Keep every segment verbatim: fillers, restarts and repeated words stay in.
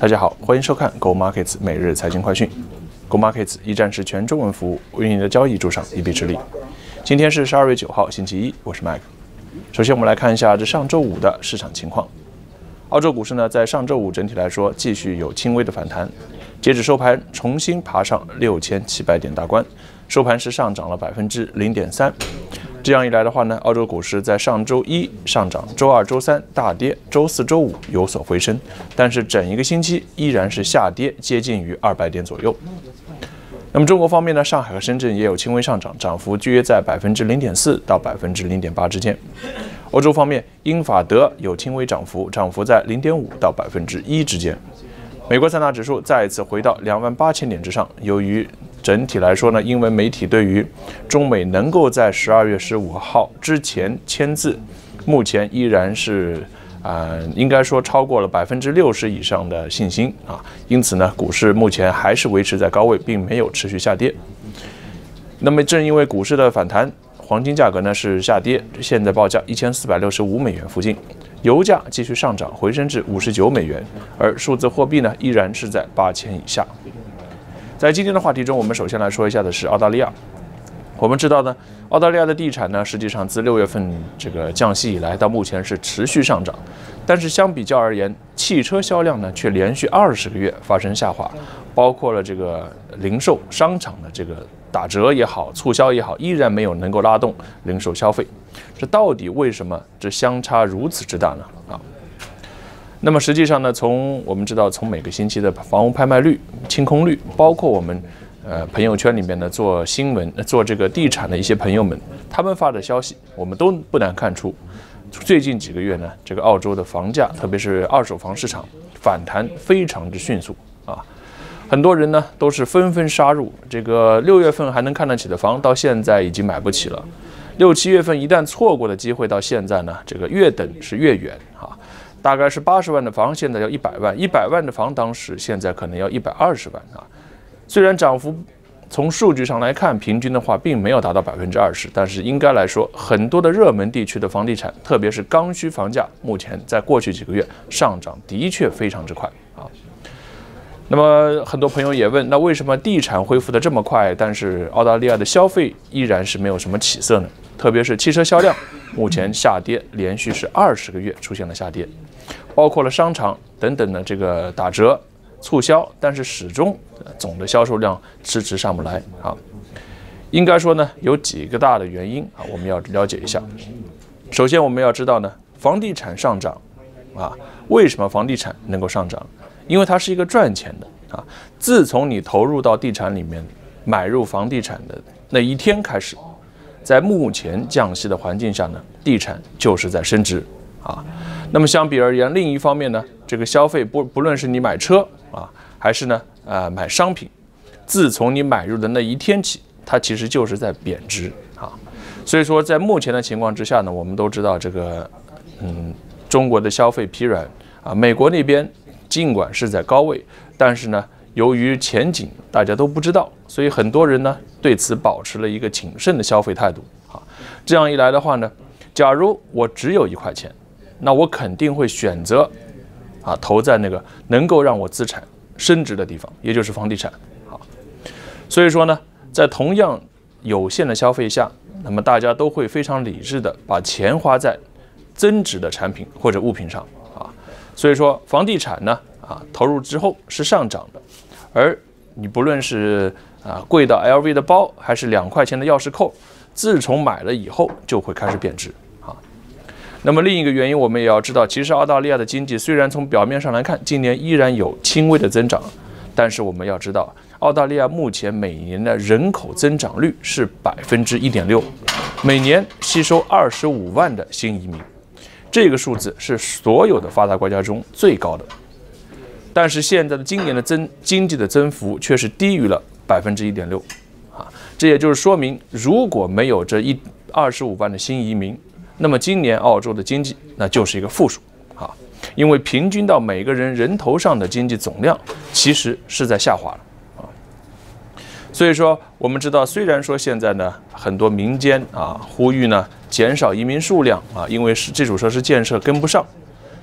大家好，欢迎收看 gomarkets 每日财经快讯。gomarkets 一站式全中文服务，为您的交易助上一臂之力。今天是十二月九号，星期一，我是 Mike。首先，我们来看一下这上周五的市场情况。澳洲股市呢，在上周五整体来说继续有轻微的反弹，截止收盘重新爬上六千七百点大关，收盘时上涨了百分之零点三。这样一来的话呢，澳洲股市在上周一上涨，周二、周三大跌，周四周五有所回升，但是整一个星期依然是下跌，接近于二百点左右。那么中国方面呢，上海和深圳也有轻微上涨，涨幅居约在百分之零点四到百分之零点八之间。欧洲方面，英法德有轻微涨幅，涨幅在零点五到百分之一之间。美国三大指数再一次回到两万八千点之上，由于整体来说呢，英文媒体对于中美能够在十二月十五号之前签字，目前依然是呃，应该说超过了百分之六十以上的信心啊，因此呢，股市目前还是维持在高位，并没有持续下跌。那么正因为股市的反弹，黄金价格呢是下跌，现在报价一千四百六十五美元附近，油价继续上涨，回升至五十九美元，而数字货币呢依然是在八千以下。在今天的话题中，我们首先来说一下的是澳大利亚。我们知道呢，澳大利亚的地产呢，实际上自六月份这个降息以来，到目前是持续上涨，但是相比较而言，汽车销量呢却连续二十个月发生下滑，包括了这个零售商场的这个打折也好，促销也好，依然没有能够拉动零售消费。这到底为什么这相差如此之大呢？啊？那么实际上呢，从我们知道，从每个星期的房屋拍卖率、清空率，包括我们呃朋友圈里面的做新闻、做这个地产的一些朋友们，他们发的消息，我们都不难看出，最近几个月呢，这个澳洲的房价，特别是二手房市场反弹非常之迅速啊。很多人呢都是纷纷杀入，这个六月份还能看得起的房，到现在已经买不起了。六七月份一旦错过的机会，到现在呢，这个越等是越远啊。大概是八十万的房，现在要一百万；一百万的房，当时现在可能要一百二十万啊。虽然涨幅从数据上来看，平均的话并没有达到百分之二十，但是应该来说，很多的热门地区的房地产，特别是刚需房价，目前在过去几个月上涨的确非常之快啊。那么很多朋友也问，那为什么地产恢复的这么快，但是澳大利亚的消费依然是没有什么起色呢？特别是汽车销量，目前下跌，连续是二十个月出现了下跌，包括了商场等等的这个打折、促销，但是始终总的销售量迟迟上不来啊。应该说呢，有几个大的原因啊，我们要了解一下。首先，我们要知道呢，房地产上涨啊，为什么房地产能够上涨？因为它是一个赚钱的啊。自从你投入到地产里面，买入房地产的那一天开始，在目前降息的环境下呢，地产就是在升值啊。那么相比而言，另一方面呢，这个消费不不论是你买车啊，还是呢呃买商品，自从你买入的那一天起，它其实就是在贬值啊。所以说，在目前的情况之下呢，我们都知道这个嗯中国的消费疲软啊，美国那边尽管是在高位，但是呢，由于前景大家都不知道，所以很多人呢对此保持了一个谨慎的消费态度啊。这样一来的话呢，假如我只有一块钱，那我肯定会选择啊投在那个能够让我资产升值的地方，也就是房地产啊。所以说呢，在同样有限的消费下，那么大家都会非常理智的把钱花在增值的产品或者物品上啊。所以说，房地产呢啊投入之后是上涨的，而你不论是啊贵到 L V 的包，还是两块钱的钥匙扣，自从买了以后就会开始贬值啊。那么另一个原因，我们也要知道，其实澳大利亚的经济虽然从表面上来看，今年依然有轻微的增长，但是我们要知道，澳大利亚目前每年的人口增长率是百分之一点六，每年吸收二十五万的新移民，这个数字是所有的发达国家中最高的。但是现在的今年的增经济的增幅却是低于了百分之一点六，啊，这也就是说明，如果没有这一二十五万的新移民，那么今年澳洲的经济那就是一个负数啊，因为平均到每个人人头上的经济总量其实是在下滑了啊。所以说，我们知道，虽然说现在呢，很多民间啊呼吁呢减少移民数量啊，因为是基础设施建设跟不上。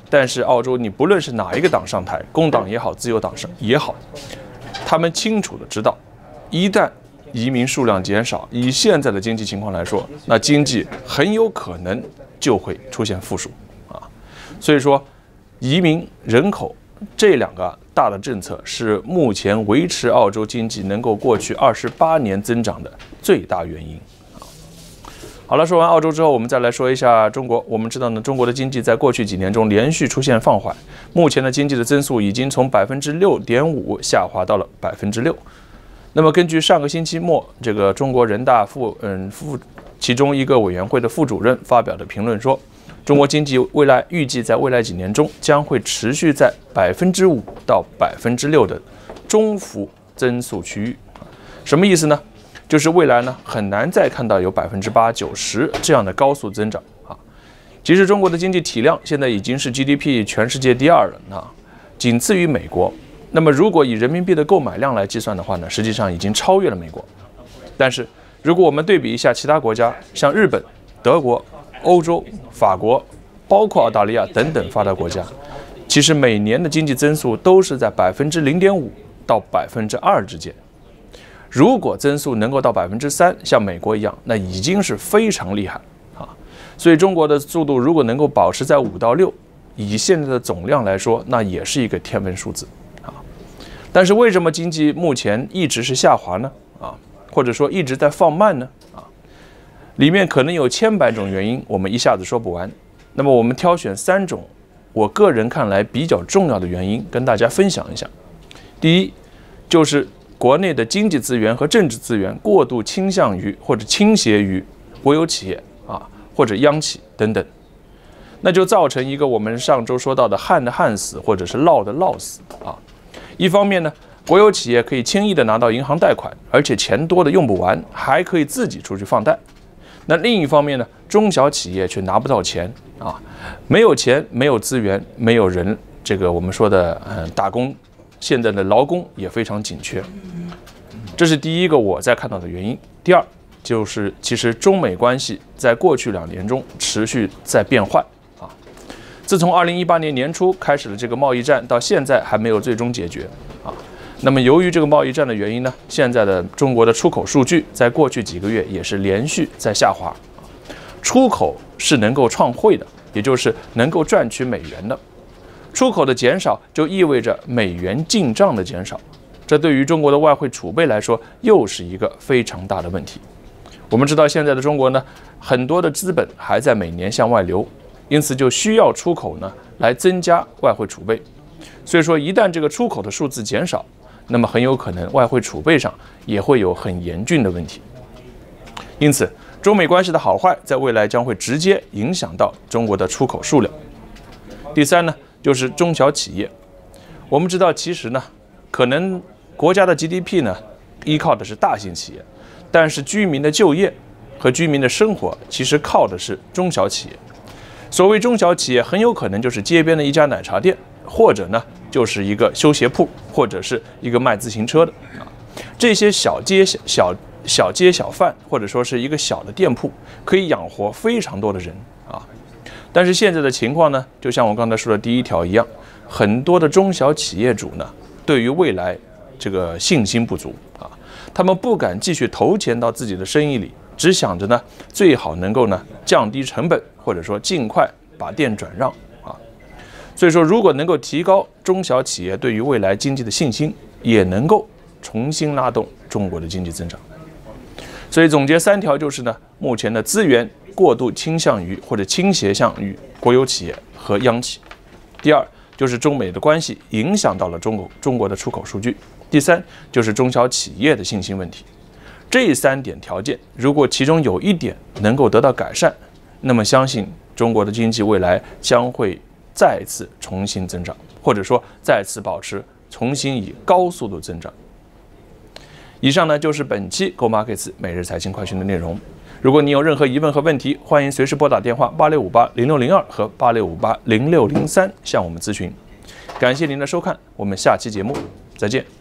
但是澳洲你不论是哪一个党上台，工党也好，自由党上也好，他们清楚的知道，一旦移民数量减少，以现在的经济情况来说，那经济很有可能就会出现负数啊。所以说，移民人口这两个大的政策是目前维持澳洲经济能够过去二十八年增长的最大原因。好了，说完澳洲之后，我们再来说一下中国。我们知道呢，中国的经济在过去几年中连续出现放缓，目前的经济的增速已经从百分之六点五下滑到了百分之六。那么根据上个星期末这个中国人大副嗯副其中一个委员会的副主任发表的评论说，中国经济未来预计在未来几年中将会持续在百分之五到百分之六的中幅增速区域。什么意思呢？就是未来呢很难再看到有百分之八九十这样的高速增长啊。其实中国的经济体量现在已经是 G D P 全世界第二了啊，仅次于美国。那么如果以人民币的购买量来计算的话呢，实际上已经超越了美国。但是如果我们对比一下其他国家，像日本、德国、欧洲、法国，包括澳大利亚等等发达国家，其实每年的经济增速都是在百分之零点五到百分之二之间。如果增速能够到百分之三，像美国一样，那已经是非常厉害啊。所以中国的速度如果能够保持在五到六，以现在的总量来说，那也是一个天文数字啊。但是为什么经济目前一直是下滑呢？啊，或者说一直在放慢呢？啊，里面可能有千百种原因，我们一下子说不完。那么我们挑选三种，我个人看来比较重要的原因，跟大家分享一下。第一，就是国内的经济资源和政治资源过度倾向于或者倾斜于国有企业啊，或者央企等等，那就造成一个我们上周说到的旱的旱死，或者是涝的涝死啊。一方面呢，国有企业可以轻易的拿到银行贷款，而且钱多的用不完，还可以自己出去放贷。那另一方面呢，中小企业却拿不到钱啊，没有钱，没有资源，没有人，这个我们说的嗯打工。现在的劳工也非常紧缺，这是第一个我在看到的原因。第二就是其实中美关系在过去两年中持续在变坏啊。自从二零一八年年初开始了这个贸易战，到现在还没有最终解决啊。那么由于这个贸易战的原因呢，现在的中国的出口数据在过去几个月也是连续在下滑。出口是能够创汇的，也就是能够赚取美元的。出口的减少就意味着美元进账的减少，这对于中国的外汇储备来说又是一个非常大的问题。我们知道现在的中国呢，很多的资本还在每年向外流，因此就需要出口呢来增加外汇储备。所以说一旦这个出口的数字减少，那么很有可能外汇储备上也会有很严峻的问题。因此中美关系的好坏在未来将会直接影响到中国的出口数量。第三呢，就是中小企业。我们知道其实呢，可能国家的 G D P 呢依靠的是大型企业，但是居民的就业和居民的生活其实靠的是中小企业。所谓中小企业，很有可能就是街边的一家奶茶店，或者呢就是一个修鞋铺，或者是一个卖自行车的啊。这些小街小小小街小贩，或者说是一个小的店铺，可以养活非常多的人啊。但是现在的情况呢，就像我刚才说的第一条一样，很多的中小企业主呢，对于未来这个信心不足啊，他们不敢继续投钱到自己的生意里，只想着呢，最好能够呢降低成本，或者说尽快把店转让啊。所以说，如果能够提高中小企业对于未来经济的信心，也能够重新拉动中国的经济增长。所以总结三条就是呢，目前的资源过度倾向于或者倾斜向于国有企业和央企。第二就是中美的关系影响到了中国中国的出口数据。第三就是中小企业的信心问题。这三点条件，如果其中有一点能够得到改善，那么相信中国的经济未来将会再次重新增长，或者说再次保持重新以高速度增长。以上呢就是本期 gomarkets 每日财经快讯的内容。如果你有任何疑问和问题，欢迎随时拨打电话八六五八零六零二和八六五八零六零三向我们咨询。感谢您的收看，我们下期节目再见。